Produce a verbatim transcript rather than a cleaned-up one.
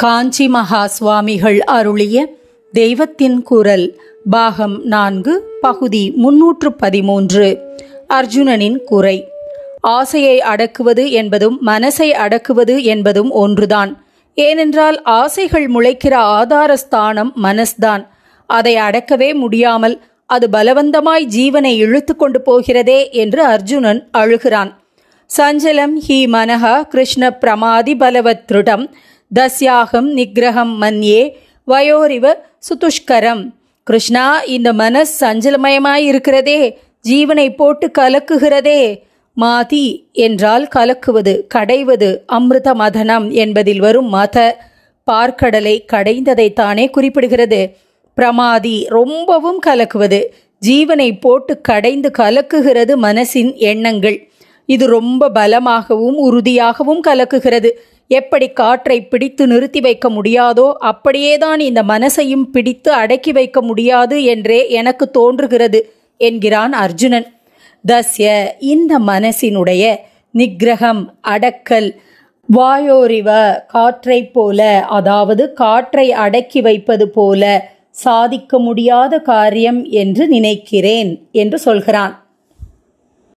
காஞ்சி மகா சுவாமிகள் அருளிய தெய்வத்தின் குரல் பாகம் நான்கு பகுதி முன்னூற்று பதிமூன்று. அர்ஜுனனின் குறை. ஆசையை அடக்குவது என்பதும் மனசை அடக்குவது என்பதும் ஒன்றுதான். ஏனென்றால் ஆசைகள் முளைக்கிற ஆதாரஸ்தானம் மனஸ்தான். அதை அடக்கவே முடியாமல் அது பலவந்தமாய் ஜீவனை இழுத்து கொண்டு போகிறதே என்று அர்ஜுனன் அழுகிறான். சஞ்சலம் ஹி மனஹ கிருஷ்ண பிரமாதி பலவத் திருடம் தஸ்யாகம் நிகிரகம் மன்யே வயோரிவ சுதுஷ்கரம். கிருஷ்ணா, இந்த மனஸ் சஞ்சலமயமாய் இருக்கிறதே, ஜீவனை போட்டு கலக்குகிறதே. மாதி என்றால் கலக்குவது, கடைவது. அமிர்த மதனம் என்பதில் வரும் மத பார்க்கடலை கடைந்ததைத்தானே குறிப்பிடுகிறது. பிரமாதி ரொம்பவும் கலக்குவது. ஜீவனை போட்டு கடைந்து கலக்குகிறது மனசின் எண்ணங்கள். இது ரொம்ப பலமாகவும் உறுதியாகவும் கலக்குகிறது. எப்படி காற்றை பிடித்து நிறுத்தி வைக்க முடியாதோ அப்படியேதான் இந்த மனசையும் பிடித்து அடக்கி வைக்க முடியாது என்றே எனக்கு தோன்றுகிறது என்கிறான் அர்ஜுனன். தஸ்ய இந்த மனசினுடைய நிகிரகம் அடக்கல் வாயோரிவ காற்றை போல, அதாவது காற்றை அடக்கி வைப்பது போல சாதிக்க முடியாத காரியம் என்று நினைக்கிறேன் என்று சொல்கிறான்.